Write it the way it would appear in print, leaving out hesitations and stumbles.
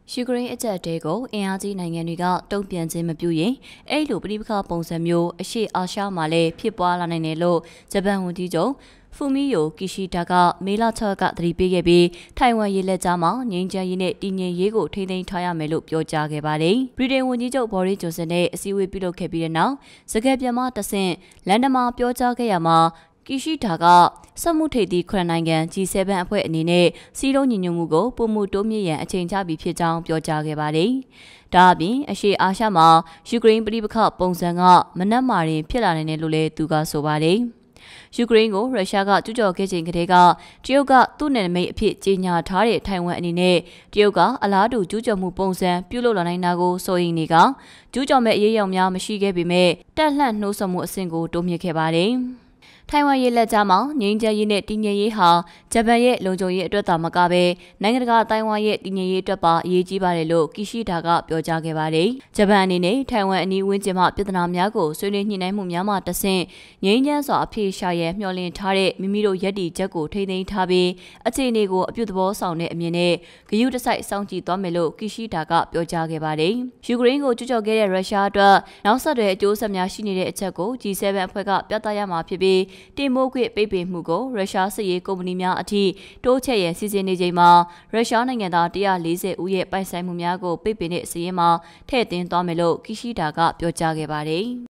ယူကရိန်းအကြက်တဲကိုအင်အားကြီးနိုင်ငံတွေကတုံ့ပြန်ခြင်းမပြုရင်အဲ့လိုပဋိပက္ခပုံစံမျိုးအရှေ့အာရှမှာလည်းဖြစ်ပွားလာနိုင်တယ်လို့ဂျပန်ဝန်ကြီးချုပ်ဖူမီယိုကီရှီဒါကမေလ6ကသတိပေးခဲ့ပြီးထိုင်ဝမ်ရေလက်ကြားမှာငြိမ်းချမ်းရေးနဲ့တည်ငြိမ်ရေးကိုထိန်းသိမ်းထားရမယ်လို့ပြောကြားခဲ့ပါတယ်။ဗြိတိန်ဝန်ကြီးချုပ်ဘော်ရီဂျွန်ဆန်နဲ့အစည်းအဝေးပြုလုပ်ခဲ့ပြီးတဲ့နောက်စကားပြန်မှတဆင့်လန်ဒန်မှာပြောကြားခဲ့ရမှာကီရှီဒါကစက်မှုထိပ်သီး9နိုင်ငံ G7 အဖွဲ့အနေနဲ့စီးလုံးညီညွတ်မှုကိုပုံမှုတိုးမြင့်ရန်အချိန်ချပြီးဖြစ်ကြောင်းပြောကြားခဲ့ပါတယ်။ဒါအပြင်အရှေ့အာရှမှာယူကရိန်းပြည်ပခပုံစံကမနက်မာရင်ဖြစ်လာနိုင်တယ်လို့လည်းသူကဆိုပါတယ်။ယူကရိန်းကိုရုရှားကကျူးကျော်ခဲ့ချိန်ကတည်းကတရုတ်ကသူ့နယ်နိမိတ်အဖြစ်ကြေညာထားတဲ့ထိုင်ဝမ်အနေနဲ့တရုတ်ကအလားတူကျူးကျော်မှုပုံစံပြုလုပ်လာနိုင်တာကိုစိုးရိမ်နေကကျူးကျော်မဲ့အရေးအယံများမရှိခဲ့ပေမဲ့တက်လှန့်နှိုးဆော်မှုအဆင့်ကိုတိုးမြင့်ခဲ့ပါတယ်။ထိုင်ဝမ်ရေလက်ကြားမှာငြိမ်းချမ်းရေးနဲ့တည်ငြိမ်ရေးဟာဂျပန်ရဲ့လုံခြုံရေးအတွက်သာမကဘဲနိုင်ငံတကာတိုင်ဝမ်ရဲ့တည်ငြိမ်ရေးအတွက်ပါအရေးကြီးပါတယ်လို့ကီရှီဒါကပြောကြားခဲ့ပါတယ်။ဂျပန်အနေနဲ့ထိုင်ဝမ်အနီးဝန်းကျင်မှပြည်ထနာများကိုဆွေးနွေးညှိနှိုင်းမှုများမှတဆင့်ငြိမ်းချမ်းစွာအပြေရှာရန်မျှော်လင့်ထားတဲ့မိမိတို့ရည်တည်ချက်ကိုထိန်းသိမ်းထားပြီးအခြေအနေကိုအပြုသဘောဆောင်တဲ့အမြင်နဲ့ဂရုတစိုက်စောင့်ကြည့်သွားမယ်လို့ကီရှီဒါကပြောကြားခဲ့ပါတယ်။ယူကရိန်းကိုကျူးကျော်ခဲ့တဲ့ရုရှားအတွက်နောက်ဆက်တွဲအကျိုးဆက်များရှိနေတဲ့အချက်ကို G7 အဖွဲ့ကပြသရမှာဖြစ်ပြီးတင်မိုးခွင့်ပိတ်ပင်မှုကိုရုရှားစစ်ရေးကုမ္ပဏီများအထိတိုးချဲ့ရန်စီစဉ်နေချိန်မှာရုရှားနိုင်ငံသား140ဦးရဲ့ပိုင်ဆိုင်မှုများကိုပိတ်ပင်တဲ့အစည်းအဝေးမှာထည့်သွင်းသွားမယ်လို့ကီရှီဒါကပြောကြားခဲ့ပါတယ်။